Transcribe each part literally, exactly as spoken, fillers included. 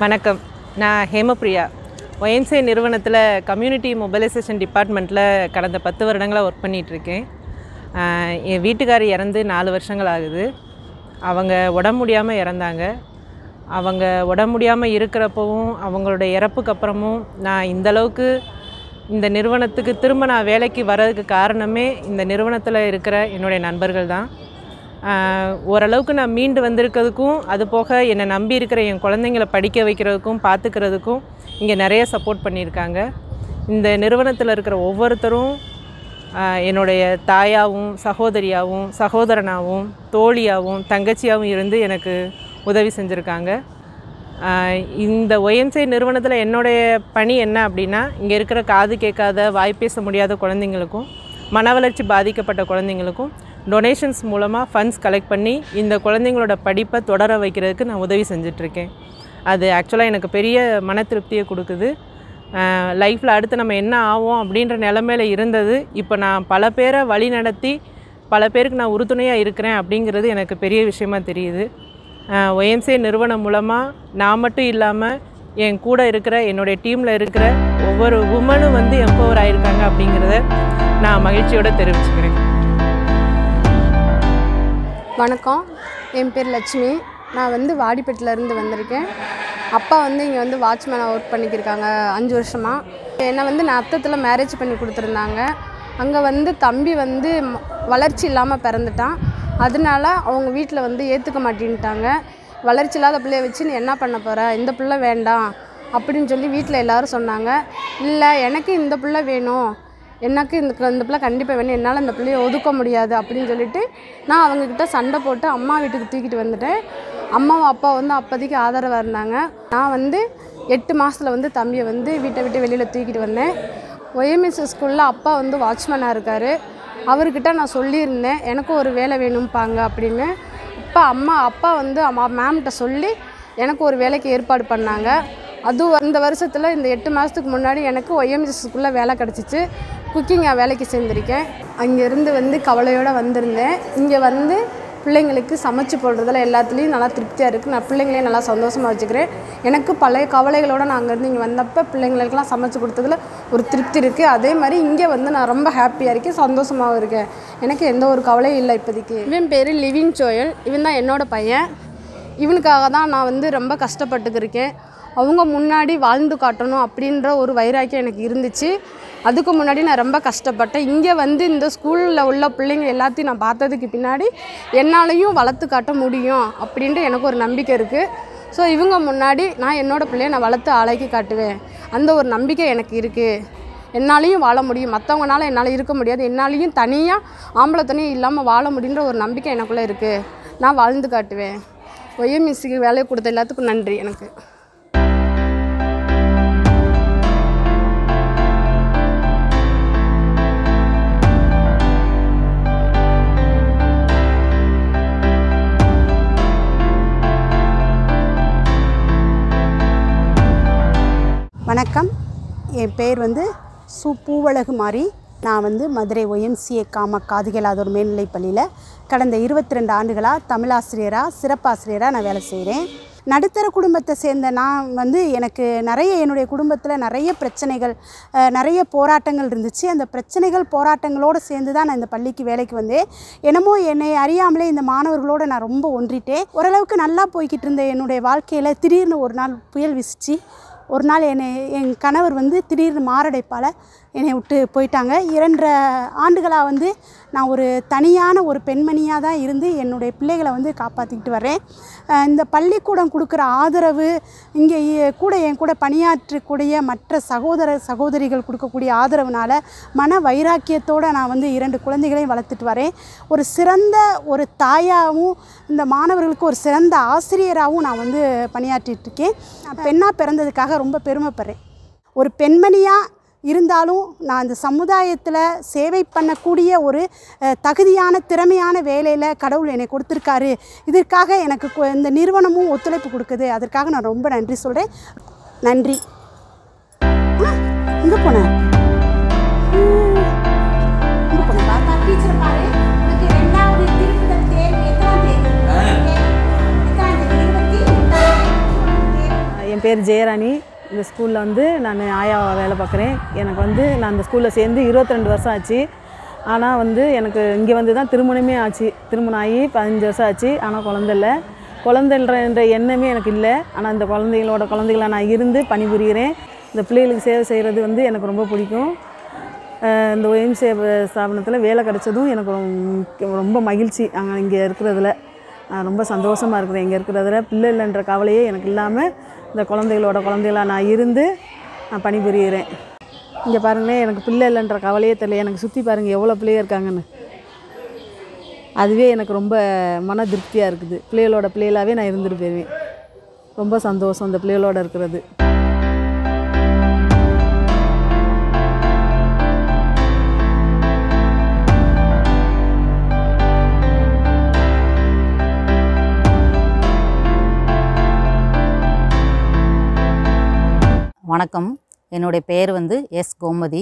வணக்கம். நான் Hemapriya. Y M C A நிறுவனத்தில் கம்யூனிட்டி மொபைலைசேஷன் டிபார்ட்மெண்ட்டில் கடந்த பத்து வருடங்களாக ஒர்க் பண்ணிகிட்ருக்கேன். என் வீட்டுக்காரி இறந்து நாலு வருஷங்கள் ஆகுது. அவங்க உடம்பு முடியாமல் இறந்தாங்க. அவங்க உடம்பு முடியாமல் இருக்கிறப்பவும் அவங்களோட இறப்புக்கு அப்புறமும் நான் இந்தளவுக்கு இந்த நிறுவனத்துக்கு திரும்ப நான் வேலைக்கு வர்றதுக்கு காரணமே இந்த நிறுவனத்தில் இருக்கிற என்னுடைய நண்பர்கள் தான். ஓரளவுக்கு நான் மீண்டு வந்திருக்கிறதுக்கும் அது போக என்னை நம்பி இருக்கிற என் குழந்தைங்களை படிக்க வைக்கிறதுக்கும் பார்த்துக்கிறதுக்கும் இங்கே நிறைய சப்போர்ட் பண்ணியிருக்காங்க. இந்த நிறுவனத்தில் இருக்கிற ஒவ்வொருத்தரும் என்னுடைய தாயாகவும் சகோதரியாகவும் சகோதரனாகவும் தோழியாகவும் தங்கச்சியாகவும் இருந்து எனக்கு உதவி செஞ்சுருக்காங்க. இந்த Y M C A நிறுவனத்தில் என்னுடைய பணி என்ன அப்படின்னா, இங்கே இருக்கிற காது கேட்காத வாய் பேச முடியாத குழந்தைங்களுக்கும் மன வளர்ச்சி பாதிக்கப்பட்ட குழந்தைங்களுக்கும் டொனேஷன்ஸ் மூலமாக ஃபண்ட்ஸ் கலெக்ட் பண்ணி இந்த குழந்தைங்களோட படிப்பை தொடர வைக்கிறதுக்கு நான் உதவி செஞ்சிட்ருக்கேன். அது ஆக்சுவலாக எனக்கு பெரிய மன திருப்தியை கொடுக்குது. லைஃப்பில் அடுத்து நம்ம என்ன ஆவோம் அப்படின்ற நிலமையில் இருந்தது. இப்போ நான் பல பேரை வழி நடத்தி பல பேருக்கு நான் உறுதுணையாக இருக்கிறேன் அப்படிங்கிறது எனக்கு பெரிய விஷயமா தெரியுது. Y M C A நிறுவனம் மூலமாக நான் மட்டும் இல்லாமல் என் கூட இருக்கிற என்னுடைய டீமில் இருக்கிற ஒவ்வொரு உமனும் வந்து எம்பவர் ஆகியிருக்காங்க அப்படிங்கிறத நான் மகிழ்ச்சியோடு தெரிவிச்சுக்கிறேன். வணக்கம், என் பேர் லட்சுமி. நான் வந்து வாடிப்பேட்டிலேருந்து வந்திருக்கேன். அப்பா வந்து இங்கே வந்து வாட்ச்மேனாக ஒர்க் பண்ணிக்கிருக்காங்க அஞ்சு வருஷமாக. என்னை வந்து நான் அர்த்தத்தில் மேரேஜ் பண்ணி கொடுத்துருந்தாங்க. அங்கே வந்து தம்பி வந்து வளர்ச்சி இல்லாமல் பிறந்துட்டான். அதனால அவங்க வீட்டில் வந்து ஏற்றுக்க மாட்டேன்ட்டாங்க. வளர்ச்சி இல்லாத பிள்ளைய வச்சு நீ என்ன பண்ண போகிற, இந்த பிள்ளை வேண்டாம் அப்படின்னு சொல்லி வீட்டில் எல்லோரும் சொன்னாங்க. இல்லை, எனக்கு இந்த பிள்ளை வேணும், எனக்கு இந்த இந்த பிள்ளை கண்டிப்பாக வேணும், என்னால் இந்த பிள்ளையை ஒதுக்க முடியாது அப்படின்னு சொல்லிவிட்டு நான் அவங்கக்கிட்ட சண்டை போட்டு அம்மா வீட்டுக்கு தூக்கிட்டு வந்துட்டேன். அம்மாவும் அப்பா வந்து அப்போதைக்கு ஆதரவாக இருந்தாங்க. நான் வந்து எட்டு மாதத்தில் வந்து தம்பியை வந்து வீட்டை விட்டு வெளியில் தூக்கிட்டு வந்தேன். Y M C A ஸ்கூலில் அப்பா வந்து வாட்ச்மேனாக இருக்கார். அவர்கிட்ட நான் சொல்லியிருந்தேன் எனக்கும் ஒரு வேலை வேணும்பாங்க அப்படின்னு. அப்பா அம்மா அப்பா வந்து அம்மா மேம்கிட்ட சொல்லி எனக்கு ஒரு வேலைக்கு ஏற்பாடு பண்ணாங்க. அதுவும் இந்த வருஷத்தில் இந்த எட்டு மாதத்துக்கு முன்னாடி எனக்கு Y M C A ஸ்கூலில் வேலை கிடச்சிச்சு. குக்கிங் வேலைக்கு சேர்ந்துருக்கேன். அங்கேருந்து வந்து கவலையோடு வந்திருந்தேன். இங்கே வந்து பிள்ளைங்களுக்கு சமைச்சு போடுறதில் எல்லாத்துலேயும் நல்லா திருப்தியாக இருக்குது. நான் பிள்ளைங்களையும் நல்லா சந்தோஷமாக வச்சுக்கிறேன். எனக்கு பழைய கவலைகளோடு நான் அங்கேருந்து இங்கே வந்தப்போ பிள்ளைங்களுக்கெல்லாம் சமைச்சு கொடுத்ததில் ஒரு திருப்தி இருக்குது. அதே மாதிரி இங்கே வந்து நான் ரொம்ப ஹாப்பியாக இருக்கேன், சந்தோஷமாகவும் இருக்கேன். எனக்கு எந்த ஒரு கவலையும் இல்லை இப்போதைக்கு. இவன் பேர் லிவின் ஜோயல். இவன் தான் என்னோடய பையன். இவனுக்காக தான் நான் வந்து ரொம்ப கஷ்டப்பட்டுக்கிருக்கேன். அவங்க முன்னாடி வாழ்ந்து காட்டணும் அப்படின்ற ஒரு வைராக்கியம் எனக்கு இருந்துச்சு. அதுக்கு முன்னாடி நான் ரொம்ப கஷ்டப்பட்டேன். இங்கே வந்து இந்த ஸ்கூலில் உள்ள பிள்ளைங்க எல்லாத்தையும் நான் பார்த்ததுக்கு பின்னாடி என்னாலையும் வளர்த்து காட்ட முடியும் அப்படின்ட்டு எனக்கு ஒரு நம்பிக்கை இருக்குது. ஸோ இவங்க முன்னாடி நான் என்னோடய பிள்ளைய நான் வளர்த்து ஆளாக்கி காட்டுவேன், அந்த ஒரு நம்பிக்கை எனக்கு இருக்குது. என்னாலையும் வாழ முடியும், மற்றவங்களால என்னால் இருக்க முடியாது, என்னாலையும் தனியாக ஆம்பளை தனியாக இல்லாமல் வாழ முடியுன்ற ஒரு நம்பிக்கை எனக்குள்ளே இருக்குது. நான் வாழ்ந்து காட்டுவேன். Y M C A வேலையை கொடுத்த எல்லாத்துக்கும் நன்றி. எனக்கு வணக்கம். என் பேர் வந்து சு பூவழகு மாறி. நான் வந்து Madurai Y M C A காம காதுகேளாதோர் மேல்நிலைப் பள்ளியில் கடந்த இருபத்தி ரெண்டு ஆண்டுகளாக தமிழாசிரியராக சிறப்பாசிரியராக நான் வேலை செய்கிறேன். நடுத்தர குடும்பத்தை சேர்ந்த நான் வந்து எனக்கு நிறைய என்னுடைய குடும்பத்தில் நிறைய பிரச்சனைகள் நிறைய போராட்டங்கள் இருந்துச்சு. அந்த பிரச்சனைகள் போராட்டங்களோடு சேர்ந்து தான் நான் இந்த பள்ளிக்கு வேலைக்கு வந்தேன். என்னமோ என்னை அறியாமலே இந்த மாணவர்களோடு நான் ரொம்ப ஒன்றிட்டேன். ஓரளவுக்கு நல்லா போய்கிட்டு இருந்த என்னுடைய வாழ்க்கையில் திடீர்னு ஒரு நாள் புயல் வீசிச்சு. ஒரு நாள் என்னை என் கணவர் வந்து திடீர்னு மாரடைப்பால் என்னை விட்டு போயிட்டாங்க. இரண்டரை ஆண்டுகளாக வந்து நான் ஒரு தனியான ஒரு பெண்மணியாக தான் இருந்து என்னுடைய பிள்ளைகளை வந்து காப்பாற்றிக்கிட்டு வரேன். இந்த பள்ளிக்கூடம் கொடுக்குற ஆதரவு, இங்கே கூட என் கூட பணியாற்றக்கூடிய மற்ற சகோதர சகோதரிகள் கொடுக்கக்கூடிய ஆதரவுனால் மன வைராக்கியத்தோடு நான் வந்து இரண்டு குழந்தைகளையும் வளர்த்துட்டு வரேன். ஒரு சிறந்த ஒரு தாயாகவும் இந்த மாணவர்களுக்கு ஒரு சிறந்த ஆசிரியராகவும் நான் வந்து பணியாற்றிட்டுருக்கேன். பெண்ணாக பிறந்ததுக்காக ரொம்ப பெருமைப்படுறேன். ஒரு பெண்மணியாக இருந்தாலும் நான் இந்த சமுதாயத்தில் சேவை பண்ணக்கூடிய ஒரு தகுதியான திறமையான வேலையில் கடவுள் என்னை கொடுத்துருக்காரு. இதற்காக எனக்கு இந்த நிறுவனமும் ஒத்துழைப்பு கொடுக்குது. அதற்காக நான் ரொம்ப நன்றி சொல்கிறேன். நன்றி. இங்கே போனேன் இங்கே போனேன் பார்த்தா டீச்சர் பாரு. உனக்கு ரெண்டாவது திருப்பதி தேர்வு எத்தனாம் தேதி? பேர் ஜெயராணி. இந்த ஸ்கூலில் வந்து நான் ஆயாவா வேலை பார்க்குறேன். எனக்கு வந்து நான் அந்த ஸ்கூலில் சேர்ந்து இருபத்தி ரெண்டு வருஷம் ஆச்சு. ஆனால் வந்து எனக்கு இங்கே வந்து தான் திருமணமே ஆச்சு. திருமணம் ஆகி பதினஞ்சு வருஷம் ஆச்சு. ஆனால் குழந்தை இல்லை. குழந்தைன்ற எண்ணமே எனக்கு இல்லை. ஆனால் இந்த குழந்தைகளோட குழந்தைகளை நான் இருந்து பணிபுரிகிறேன். இந்த பிள்ளைகளுக்கு சேவை செய்கிறது வந்து எனக்கு ரொம்ப பிடிக்கும். இந்த ஒய்எம்சிஏ ஸ்தாபனத்தில் வேலை கிடச்சதும் எனக்கு ரொம்ப மகிழ்ச்சி. அங்கே இங்கே இருக்கிறதுல நான் ரொம்ப சந்தோஷமாக இருக்கிறேன். இங்கே இருக்கிறதுல பிள்ளை இல்லைன்ற கவலையே எனக்கு இல்லாமல் இந்த குழந்தைகளோட குழந்தைகளாக நான் இருந்து நான் பணிபுரிகிறேன். இங்கே பாருங்களேன், எனக்கு பிள்ளை இல்லைன்ற கவலையே தெரியல. எனக்கு சுற்றி பாருங்கள் எவ்வளோ பிள்ளைங்க இருக்காங்கன்னு. அதுவே எனக்கு ரொம்ப மன திருப்தியாக இருக்குது. பிள்ளைகளோட பிள்ளைகளாகவே நான் இருந்துட்டு போயிடுவேன். ரொம்ப சந்தோஷம் இந்த பிள்ளைகளோடு இருக்கிறது. வணக்கம். என்னுடைய பெயர் வந்து எஸ் கோமதி.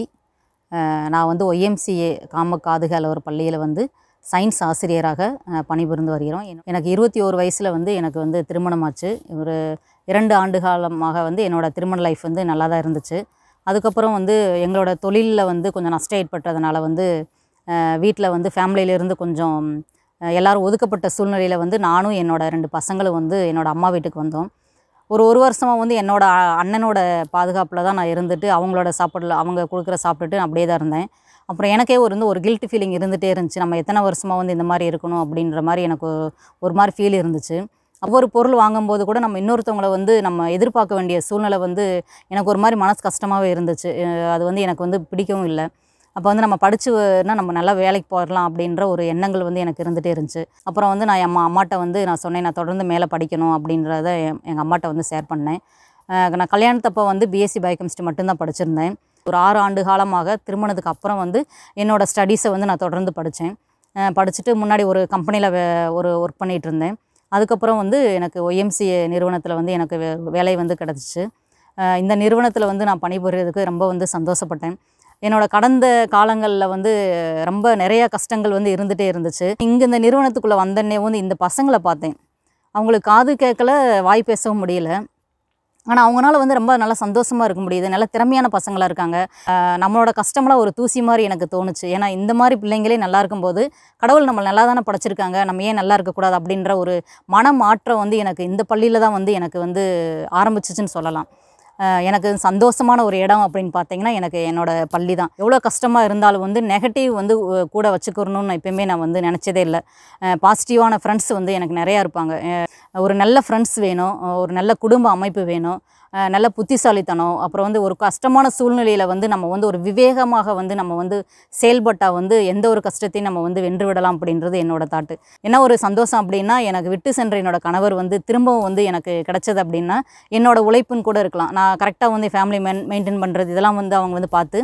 நான் வந்து ஒய்எம்சிஏ காம காதுகால ஒரு பள்ளியில் வந்து சயின்ஸ் ஆசிரியராக பணிபுரிந்து வருகிறோம். எனக்கு இருபத்தி ஓரு வயசில் வந்து எனக்கு வந்து திருமணமாச்சு. ஒரு இரண்டு ஆண்டு காலமாக வந்து என்னோடய திருமண லைஃப் வந்து நல்லா தான் இருந்துச்சு. அதுக்கப்புறம் வந்து எங்களோட தொழிலில் வந்து கொஞ்சம் நஷ்டம் ஏற்பட்டதுனால வந்து வீட்டில் வந்து ஃபேமிலியிலேருந்து கொஞ்சம் எல்லோரும் ஒதுக்கப்பட்ட சூழ்நிலையில் வந்து நானும் என்னோடய ரெண்டு பசங்களும் வந்து என்னோடய அம்மா வீட்டுக்கு வந்தோம். ஒரு ஒரு வருஷமாக வந்து என்னோடய அண்ணனோட பாதுகாப்பில் தான் நான் இருந்துட்டு அவங்களோட சாப்பாடில் அவங்க கொடுக்குற சாப்பிட்டுட்டு அப்படியே தான் இருந்தேன். அப்புறம் எனக்கே ஒரு வந்து ஒரு கில்ட்டி ஃபீலிங் இருந்துகிட்டே இருந்துச்சு. நம்ம எத்தனை வருஷமாக வந்து இந்த மாதிரி இருக்கணும் அப்படின்ற மாதிரி எனக்கு ஒரு மாதிரி ஃபீல் இருந்துச்சு. ஒவ்வொரு பொருள் வாங்கும்போது கூட நம்ம இன்னொருத்தவங்களை வந்து நம்ம எதிர்பார்க்க வேண்டிய சூழ்நிலை வந்து எனக்கு ஒரு மாதிரி மனசு கஷ்டமாகவே இருந்துச்சு. அது வந்து எனக்கு வந்து பிடிக்கவும் இல்லை. அப்போ வந்து நம்ம படிச்சுனா நம்ம நல்லா வேலைக்கு போயிடலாம் அப்படின்ற ஒரு எண்ணங்கள் வந்து எனக்கு இருந்துகிட்டே இருந்துச்சு. அப்புறம் வந்து நான் அம்மா அம்மாட்ட வந்து நான் சொன்னேன், நான் தொடர்ந்து மேலே படிக்கணும் அப்படின்றத எங்கள் அம்மாட்ட வந்து ஷேர் பண்ணேன். நான் கல்யாணத்தப்போ வந்து பிஎஸ்சி பயோகெமிஸ்ட்ரி மட்டும்தான் படிச்சிருந்தேன். ஒரு ஆறு ஆண்டு காலமாக திருமணத்துக்கு அப்புறம் வந்து என்னோடய ஸ்டடீஸை வந்து நான் தொடர்ந்து படித்தேன். படிச்சுட்டு முன்னாடி ஒரு கம்பெனியில் வே ஒரு ஒர்க் பண்ணிகிட்டு இருந்தேன். அதுக்கப்புறம் வந்து எனக்கு ஒய்எம்சிஏ நிறுவனத்தில் வந்து எனக்கு வே வேலை வந்து கிடச்சிச்சு. இந்த நிறுவனத்தில் வந்து நான் பணிபுரியறதுக்கு ரொம்ப வந்து சந்தோஷப்பட்டேன். என்னோடய கடந்த காலங்களில் வந்து ரொம்ப நிறையா கஷ்டங்கள் வந்து இருந்துகிட்டே இருந்துச்சு. இங்கே இந்த நிறுவனத்துக்குள்ளே வந்தோடனே வந்து இந்த பசங்களை பார்த்தேன். அவங்களுக்கு காது கேட்கல, வாய் பேசவும் முடியல. ஆனால் அவங்களால வந்து ரொம்ப நல்லா சந்தோஷமாக இருக்க முடியுது. நல்ல திறமையான பசங்களாக இருக்காங்க. நம்மளோட கஷ்டமெல்லாம் ஒரு தூசி மாதிரி எனக்கு தோணுச்சு. ஏன்னா இந்த மாதிரி பிள்ளைங்களே நல்லா இருக்கும்போது கடவுள் நம்ம நல்லா தானே படைச்சிருக்காங்க, நம்ம ஏன் நல்லா இருக்கக்கூடாது அப்படின்ற ஒரு மன மாற்றம் வந்து எனக்கு இந்த பள்ளியில் தான் வந்து எனக்கு வந்து ஆரம்பிச்சிச்சுன்னு சொல்லலாம். எனக்கு சந்தோஷமான ஒரு இடம் அப்படின்னு பார்த்தீங்கன்னா எனக்கு என்னோடய பள்ளி தான். எவ்வளோ கஷ்டமாக இருந்தாலும் வந்து நெகட்டிவ் வந்து கூட வச்சுக்கிறணும்னு நான் எப்போயுமே நான் வந்து நினச்சதே இல்லை. பாசிட்டிவான ஃப்ரெண்ட்ஸ் வந்து எனக்கு நிறையா இருப்பாங்க. ஒரு நல்ல ஃப்ரெண்ட்ஸ் வேணும், ஒரு நல்ல குடும்ப அமைப்பு வேணும், நல்ல புத்திசாலித்தனம். அப்புறம் வந்து ஒரு கஷ்டமான சூழ்நிலையில் வந்து நம்ம வந்து ஒரு விவேகமாக வந்து நம்ம வந்து செயல்பட்டால் வந்து எந்த ஒரு கஷ்டத்தையும் நம்ம வந்து வென்று விடலாம் அப்படின்றது என்னோடய தாட்டு. என்ன ஒரு சந்தோஷம் அப்படின்னா, எனக்கு விட்டு சென்ற என்னோடய கணவர் வந்து திரும்பவும் வந்து எனக்கு கிடச்சது அப்படின்னா என்னோடய உழைப்புன்னு கூட இருக்கலாம். நான் கரெக்டாக வந்து ஃபேமிலி மெயின் மெயின்டைன் பண்ணுறது இதெல்லாம் வந்து அவங்க வந்து பார்த்து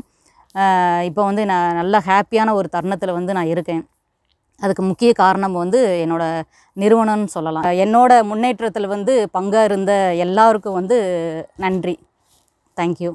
இப்போ வந்து நான் நல்ல ஹாப்பியான ஒரு தருணத்தில் வந்து நான் இருக்கேன். அதுக்கு முக்கிய காரணம் வந்து என்னோடய நிறுவனம்னு சொல்லலாம். என்னோடய முன்னேற்றத்தில் வந்து பங்காக இருந்த எல்லாருக்கும் வந்து நன்றி. தேங்க்யூ.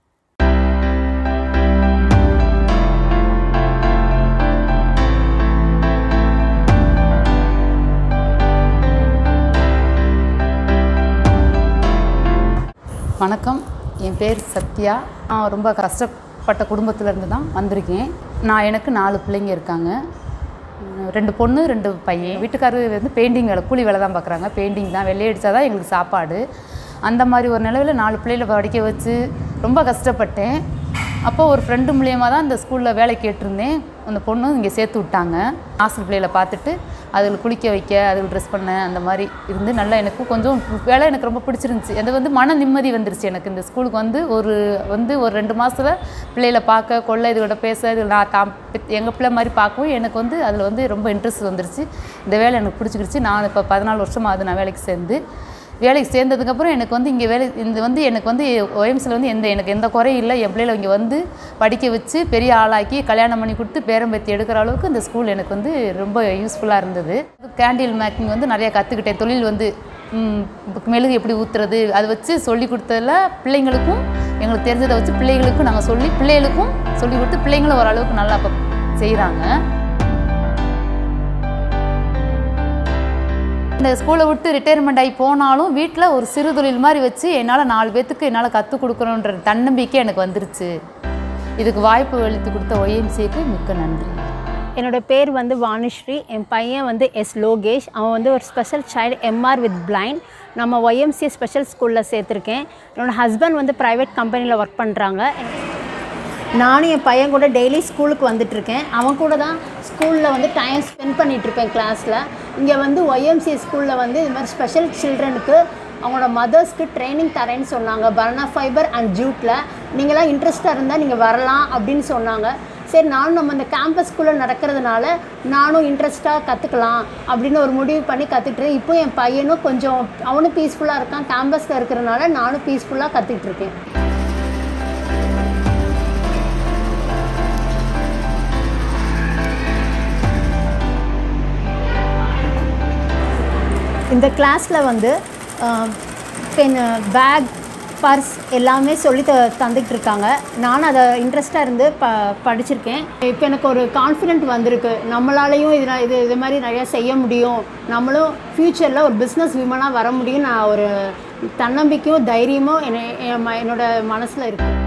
வணக்கம், என் பேர் சத்யா. நான் ரொம்ப கஷ்டப்பட்ட குடும்பத்திலேருந்து தான் வந்திருக்கேன். நான் எனக்கு நாலு பிள்ளைங்க இருக்காங்க. ரெண்டு பொண்ணு ரெண்டு பையன். வீட்டுக்காரர் வந்து பெயிண்டிங் வேலை, கூலி வேலை தான் பார்க்குறாங்க. பெயிண்டிங் தான், வெள்ளை அடித்தா தான் எங்களுக்கு சாப்பாடு. அந்த மாதிரி ஒரு நிலவில் நாலு பிள்ளைகளை படிக்க வச்சு ரொம்ப கஷ்டப்பட்டேன். அப்போ ஒரு ஃப்ரெண்டு மூலியமாக தான் இந்த ஸ்கூலில் வேலை கேட்டிருந்தேன். அந்த பொண்ணு இங்கே சேர்த்து விட்டாங்க. ஹாஸ்டல் பிள்ளைகளை பார்த்துட்டு அதில் குளிக்க வைக்க, அதில் ட்ரெஸ் பண்ண, அந்த மாதிரி இருந்து நல்லா எனக்கு கொஞ்சம் வேலை எனக்கு ரொம்ப பிடிச்சிருந்துச்சி. அது வந்து மன நிம்மதி வந்துருச்சு எனக்கு. இந்த ஸ்கூலுக்கு வந்து ஒரு வந்து ஒரு ரெண்டு மாதத்தில் பிள்ளைகளை பார்க்க கொள்ள, இதோட பேச, இது நான் தாம் எங்கள் பிள்ளை மாதிரி பார்க்கவும் எனக்கு வந்து அதில் வந்து ரொம்ப இன்ட்ரெஸ்ட் வந்துருச்சு. இந்த வேலை எனக்கு பிடிச்சிக்கிடுச்சு. நான் இப்போ பதினாலு வருஷமாக அது நான் வேலைக்கு சேர்ந்து வேலைக்கு சேர்ந்ததுக்கப்புறம் எனக்கு வந்து இங்கே வேலை இந்த வந்து எனக்கு வந்து ஒய்எம்சியில் வந்து எந்த எனக்கு எந்த குறையும் இல்லை. என் பிள்ளைகளை இங்கே வந்து படிக்க வச்சு பெரிய ஆளாக்கி கல்யாணம் பண்ணி கொடுத்து பேரம்பேத்தி எடுக்கிற அளவுக்கு இந்த ஸ்கூல் எனக்கு வந்து ரொம்ப யூஸ்ஃபுல்லாக இருந்தது. கேண்டில் மேக்கிங் வந்து நிறையா கற்றுக்கிட்டேன். தொழில் வந்து மெழுகு எப்படி ஊற்றுறது அதை வச்சு சொல்லி கொடுத்ததில் பிள்ளைங்களுக்கும் எங்களுக்கு தெரிஞ்சதை வச்சு பிள்ளைகளுக்கும் நாங்கள் சொல்லி பிள்ளைகளுக்கும் சொல்லி கொடுத்து பிள்ளைங்களும் ஓரளவுக்கு நல்லா இப்போ செய்கிறாங்க. இந்த ஸ்கூலை விட்டு ரிட்டையர்மெண்ட் ஆகி போனாலும் வீட்டில் ஒரு சிறு தொழில் மாதிரி வச்சு என்னால் நாலு பேர்த்துக்கு என்னால் கற்றுக் கொடுக்கணுன்ற தன்னம்பிக்கை எனக்கு வந்துருச்சு. இதுக்கு வாய்ப்பு அளித்து கொடுத்த ஒய்எம்சிஏக்கு மிக்க நன்றி. என்னோடய பேர் வந்து வாணிஸ்ரீ. என் பையன் வந்து எஸ் லோகேஷ். அவன் வந்து ஒரு special child MR with blind. நம்ம ஒய்எம்சிஏ ஸ்பெஷல் ஸ்கூலில் சேர்த்துருக்கேன். என்னோடய ஹஸ்பண்ட் வந்து ப்ரைவேட் கம்பெனியில் ஒர்க் பண்ணுறாங்க. நானும் என் பையன் கூட டெய்லி ஸ்கூலுக்கு வந்துட்டுருக்கேன். அவன் கூட தான் ஸ்கூலில் வந்து டைம் ஸ்பெண்ட் பண்ணிகிட்ருப்பேன் கிளாஸில். இங்கே வந்து ஒய்எம்சிஏ ஸ்கூலில் வந்து இது மாதிரி ஸ்பெஷல் சில்ட்ரனுக்கு அவங்களோட மதர்ஸ்க்கு ட்ரைனிங் தரேன்னு சொன்னாங்க. பர்னா ஃபைபர் அண்ட் ஜூட்டில் நீங்களாம் இன்ட்ரெஸ்ட்டாக இருந்தால் நீங்கள் வரலாம் அப்படின்னு சொன்னாங்க. சரி, நானும் நம்ம இந்த கேம்பஸ்குள்ளே நடக்கிறதுனால நானும் இன்ட்ரெஸ்ட்டாக கற்றுக்கலாம் அப்படின்னு ஒரு முடிவு பண்ணி கற்றுக்கிட்டேன். இப்போ என் பையனும் கொஞ்சம் அவனும் பீஸ்ஃபுல்லாக இருக்கான். கேம்பஸில் இருக்கிறதுனால நானும் பீஸ்ஃபுல்லாக கற்றுக்கிட்டுருக்கேன். இந்த கிளாஸில் வந்து பென், பேக், பர்ஸ் எல்லாமே சொல்லி த தந்துக்கிட்டு இருக்காங்க. நானும் அதை இன்ட்ரெஸ்ட்டாக இருந்து ப படிச்சிருக்கேன். இப்போ எனக்கு ஒரு கான்ஃபிடென்ட் வந்திருக்கு. நம்மளாலையும் இது இது இது மாதிரி நிறையா செய்ய முடியும், நம்மளும் ஃப்யூச்சரில் ஒரு பிஸ்னஸ் விமனாக வர முடியும். நான் ஒரு தன்னம்பிக்கையும் தைரியமும் என்ன என்னோட மனசில் இருக்குது.